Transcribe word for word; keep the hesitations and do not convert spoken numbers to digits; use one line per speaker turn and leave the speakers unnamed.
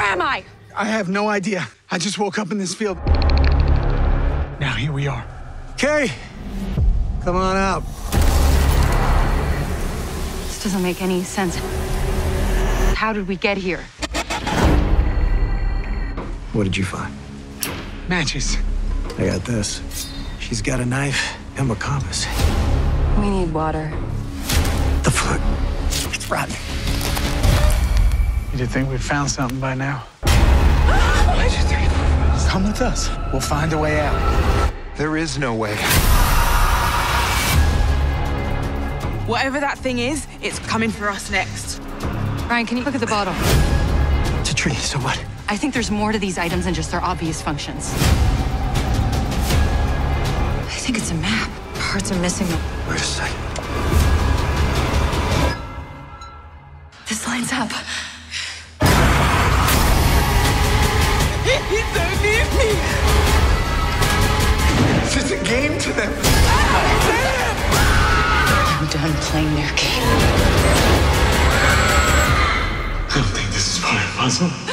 am I?
I have no idea. I just woke up in this field. Now here we are.
Okay, come on out.
This doesn't make any sense. How did we get here?
What did you find?
Matches.
I got this. She's got a knife and a compass.
We need water.
The foot. It's rotten.
You'd think we'd found something by now. Come with us. We'll find a way out.
There is no way.
Whatever that thing is, it's coming for us next.
Ryan, can you look at the bottle?
It's a tree, so what?
I think there's more to these items than just their obvious functions. I think it's a map. Parts are missing.
Wait a second.
This lines up.
He's so near me!
It's a game to them.
I'm done playing their game.
I don't think this is part of the puzzle.